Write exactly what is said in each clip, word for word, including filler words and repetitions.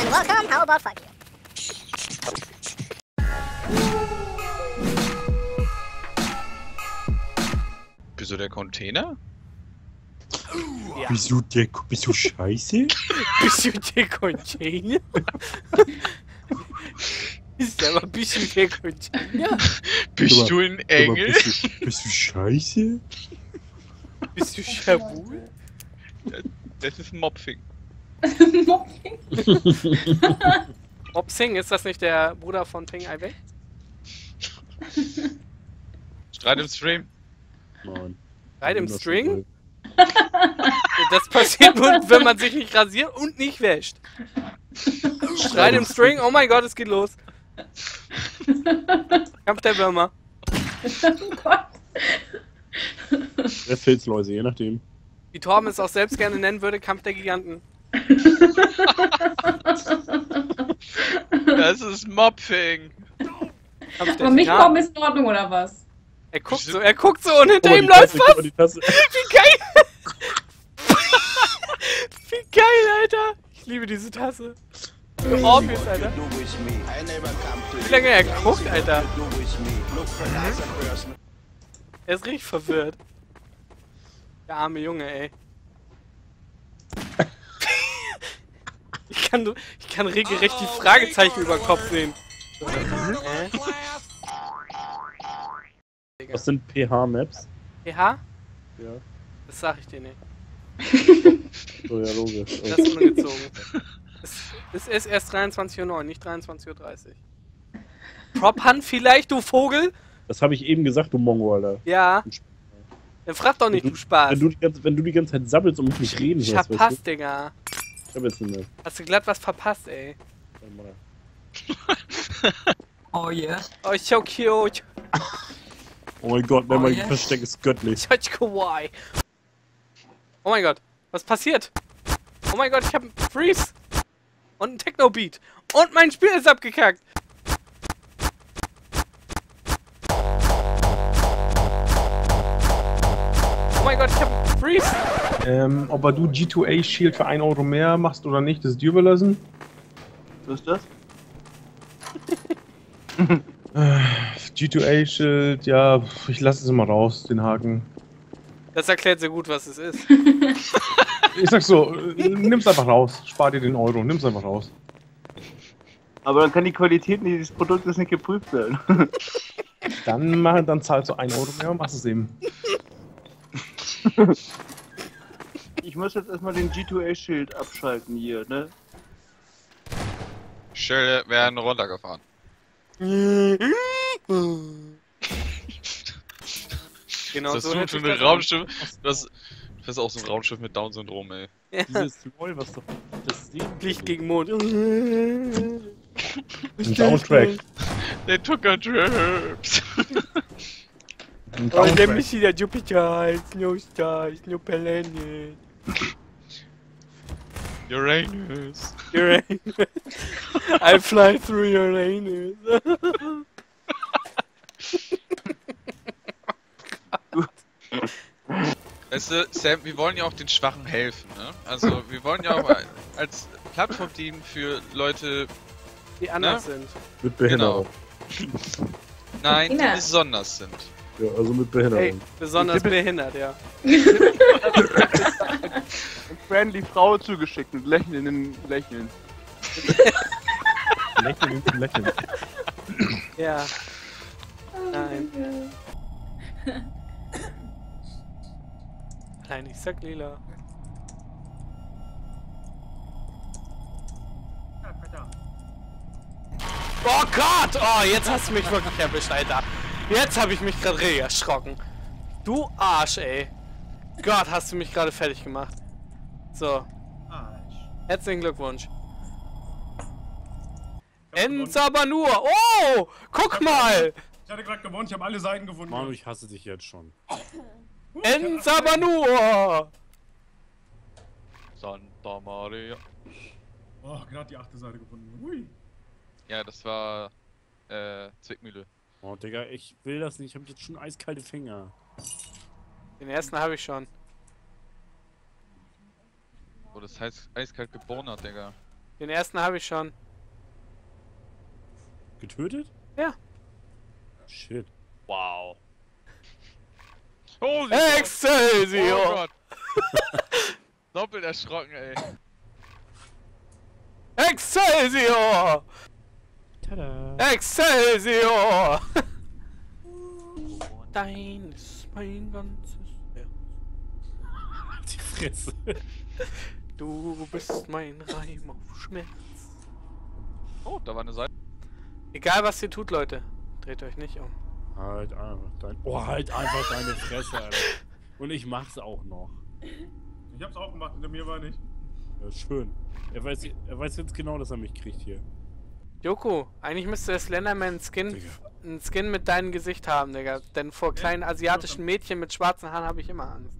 and welcome. How about five? Wieso der Container? Ja. Wieso der, bist du scheiße? Bist du der Container? Ist aber ein bisschen der Container? Bist Aber- du ein Aber Engel? Bist du, bist du scheiße? Bist du Schabul? Das ist Mopfing. Bob Singh, ist das nicht der Bruder von Ping Ai Wei? Streit im Stream. Nein. Reit im String? Das passiert nur, wenn man sich nicht rasiert und nicht wäscht. Streit im String, oh mein Gott, es geht los. Kampf der Würmer. Oh Gott. Der Filzläuse, je nachdem. Wie Torben es auch selbst gerne nennen würde, Kampf der Giganten. Das ist Mopfing. Kampf der Aber mich Titanen. kommen ist in Ordnung, oder was? Er guckt so, er guckt so und hinter Guck mal, ihm die läuft Tasse, guck mal, was! die Tasse. Wie geil! Wie geil, Alter! Ich liebe diese Tasse. Obvious, Alter. Wie lange er guckt, Alter. Er ist richtig verwirrt. Der arme Junge, ey. Ich kann, ich kann regelrecht die Fragezeichen über den Kopf sehen. Äh? Was sind P H-Maps? P H? Ja. Das sag ich dir nicht. So, ja, logisch. Das ist ungezogen. Es, es ist erst dreiundzwanzig Uhr neun, nicht dreiundzwanzig Uhr dreißig. Prop Hunt vielleicht, du Vogel? Das habe ich eben gesagt, du Mongo, Alter. Ja. Dann frag doch nicht, Wenn du Spaß. Wenn du, die ganze, wenn du die ganze Zeit sabbelst und mich nicht reden Ich hörst, verpasst, weißt du? Digga. Ich hab jetzt nicht mehr. Hast du glatt was verpasst, ey. Oh yes. Oh, so cute. Oh mein Gott, mein Oh, mein yes. Versteck ist göttlich. Such kawaii. Oh mein Gott, was passiert? Oh mein Gott, ich hab einen Freeze. Und einen Techno-Beat. Und mein Spiel ist abgekackt. Oh mein Gott, ich hab einen Freeze. Ähm, ob du G zwei A Shield für ein Euro mehr machst oder nicht, das ist dir überlassen. Was ist das? G zwei A Shield, ja, ich lasse es immer raus, den Haken. Das erklärt sehr gut, was es ist. Ich sag so, äh, nimm's einfach raus, spar dir den Euro, nimm's einfach raus. Aber dann kann die Qualität dieses Produktes nicht geprüft werden. Dann, mach, dann zahlst du ein Euro mehr und machst es eben. Ich muss jetzt erstmal den G zwei A Schild abschalten hier, ne? Schilde werden runtergefahren. Genau Das so ist so hätte für ich ein das Raumschiff. Das, das ist auch so ein Raumschiff mit Down-Syndrom, ey. Ja. Dieses LOL, was doch das System Licht gegen Mond. Ein Soundtrack. They took a trips. Ein Oh, let me Soundtrack. see the Jupiter, no stars, no planet. Uranus. Uranus. I fly through Uranus. Weißt du, Sam, wir wollen ja auch den Schwachen helfen, ne? Also, wir wollen ja auch als Plattform dienen für Leute, Die anders sind. mit Behinderung. nein, die Kinder. besonders sind. Ja, also mit Ey, Behinderung. besonders behindert, ja. Eine friendly Frau zugeschickt mit lächelnden Lächeln. Lächeln, lächeln. Ja. Nein. Nein, ich sag lila. Oh Gott! Oh, jetzt hast du mich wirklich erwischt, Alter. Jetzt habe ich mich gerade richtig erschrocken. Du Arsch, ey. Gott, hast du mich gerade fertig gemacht. So. Herzlichen Glückwunsch. Enzabanur! Oh! Guck mal! Ich hatte gerade gewonnen, ich habe alle Seiten gefunden. Manu, ich hasse dich jetzt schon. Enzabanur! Santa Maria. Oh, gerade die achte Seite gefunden. Hui. Ja, das war äh, Zwickmühle. Oh, Digga, ich will das nicht. Ich hab jetzt schon eiskalte Finger. Den ersten habe ich schon. Oh, das heißt eiskalt geboren hat, Digga. Den ersten habe ich schon. Getötet? Ja. Shit. Wow. Oh, Excelsior! Oh Gott. Doppelt erschrocken, ey. Excelsior! Tada. Excelsior! Dein ist mein ganzes Herz. Die Fresse. Du bist mein Reim auf Schmerz. Oh, da war eine Seite. Egal was ihr tut, Leute. Dreht euch nicht um. Halt einfach dein... Oh, halt einfach deine Fresse, Alter. Und ich mach's auch noch. Ich hab's auch gemacht, hinter mir war nicht. Ja, schön. Er weiß, er weiß jetzt genau, dass er mich kriegt hier. Joko, eigentlich müsste der Slenderman Skin, Digga. einen Skin mit deinem Gesicht haben, Digga. Denn vor kleinen asiatischen Mädchen mit schwarzen Haaren habe ich immer Angst.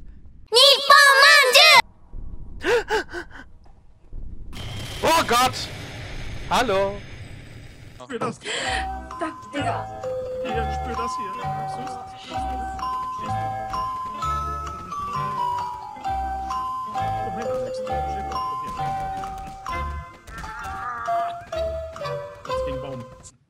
Oh Gott! Hallo! Spür das! Da, Digga. Hier, spür das hier. Magst du's? Stehst du? Komm her, Alex. Steh doch. Hier. Jetzt gegen Baum.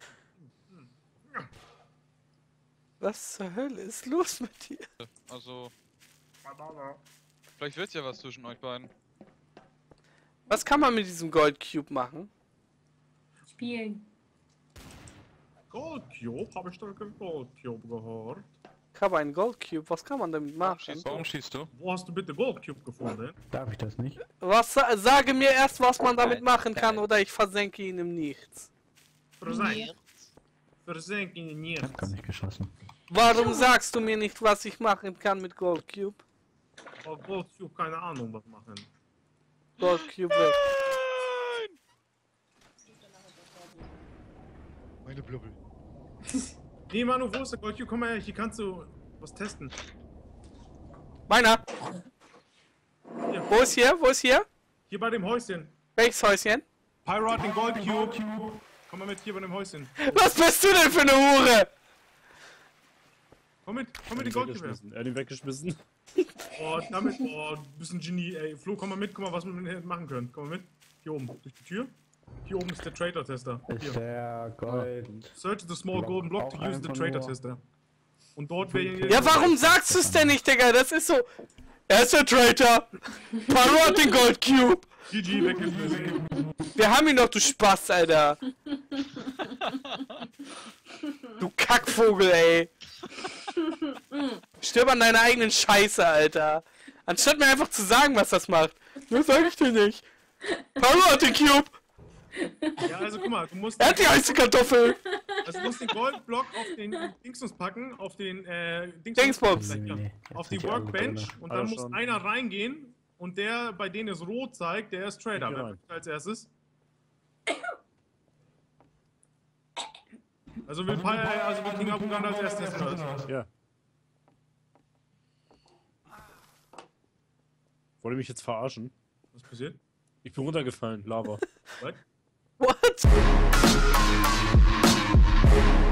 Was zur Hölle ist los mit dir? Also, vielleicht wird's ja was zwischen euch beiden. Was kann man mit diesem Gold Cube machen? Spielen. Gold Cube? Hab ich da kein Gold Cube gehört? Ich habe einen Gold Cube, was kann man damit machen? Schießt du? Warum schießt du? Wo hast du bitte Gold Cube gefunden? Darf ich das nicht? Was, sa- sage mir erst, was man damit machen kann, oder ich versenke ihn im Nichts. Versenk. Versenk ihn in Ich hab gar nicht geschossen. Warum sagst du mir nicht, was ich machen kann mit Gold Cube? Oh, Gold Cube, keine Ahnung, was machen. Gold Cube weg. Meine Blubbel. Nee, Manu, wo ist der Gold Cube? Komm mal her, hier kannst du was testen. Meiner! Hier, Wo ist hier? Wo ist hier? hier bei dem Häuschen. Welches Häuschen? Pyro hat den Gold Cube. Komm mal mit, hier bei dem Häuschen. Was bist du denn für eine Hure? Komm mit, komm Er mit hat den ihn Gold Cube her. weggeschmissen. Er hat ihn weggeschmissen. Oh, damit, oh, du bist ein Genie, ey. Flo, komm mal mit, guck mal, was wir mit dem machen können. Komm mal mit. Hier oben, durch die Tür. Hier oben ist der Traitor-Tester. Ist Hier. der Gold... Search the small Block golden block to auch use the einfach Traitor-Tester. Und dort wäre Ja, warum sagst du es denn nicht, Digga? Das ist so... Er ist der Traitor. Pyro hat den Gold Cube. G G weggeschmissen. Wir haben ihn doch, du Spaß, Alter. Du Kackvogel, ey. Stirb an deiner eigenen Scheiße, Alter. Anstatt mir einfach zu sagen, was das macht. Das sag ich dir nicht. Pyro hat den Cube. Ja, also guck mal, du musst, Er hat die heiße Kartoffel. also du musst den Goldblock auf den Dingsbums packen, auf den äh, Dingsbums. Nee, nee, nee. auf Jetzt die sind Augen Workbench drinne. und Hat dann er muss schon. einer reingehen und der, bei denen es rot zeigt, der ist Trader. Geh Wer rein. möchte als erstes? Also will, Pi- also will King Abuganda als erstes testen. Oder? Ja. Wollt ihr mich jetzt verarschen? Was passiert? Ich bin runtergefallen, Lava. What? What?